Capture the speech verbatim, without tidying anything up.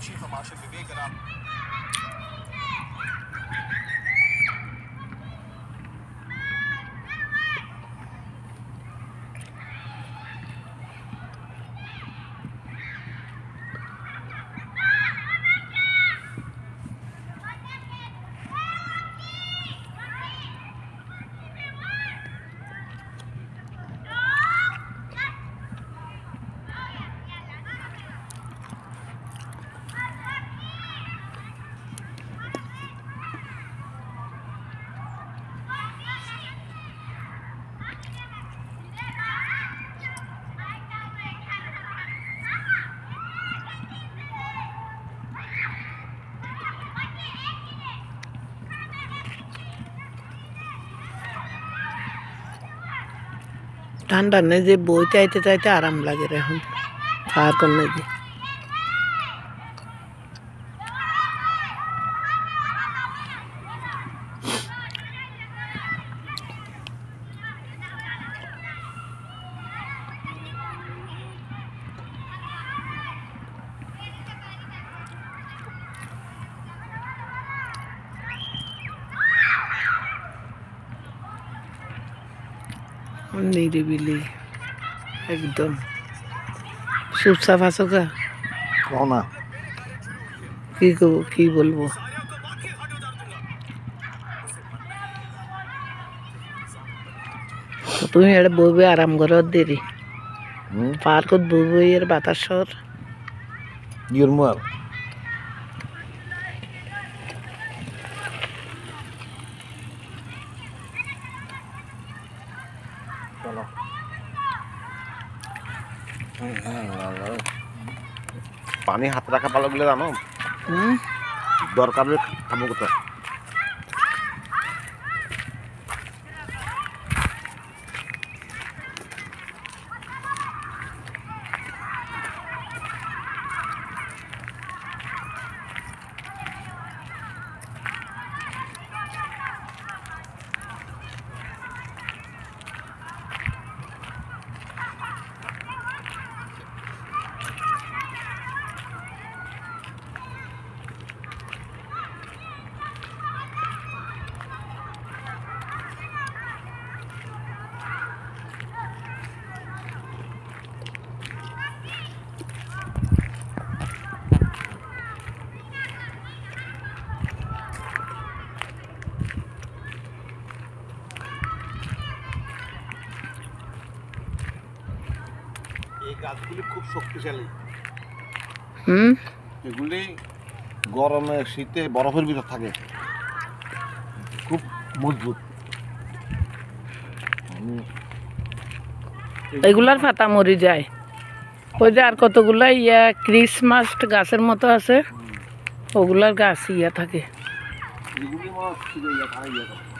ঠান্ডা নেই যে বই চাইতে চাইতে আরাম লাগে এখন খাওয়ার করলে যে নিরিবিলি একদম চুপচাপ আছো কা না কি কি বলবো তুমি এটা বইবে আরাম করো দেরি পার্কত বইবে এর বাতাসর ইয়র মার চলো পানি হাত রাখা ভালো বলে জানো দরকার খাবো কোথায় এই গাছগুলি খুব শক্তিশালী হুম এগুলি গরমে শীতে বরফের ভিতর থাকে খুব মজবুত এগুলার পাতা মরি যায় ওই যে আর কতগুলা ইয়া ক্রিসমাস গাছের মতো আছে ওগুলার গাছ ইয়া থাকে এগুলি মনে হচ্ছে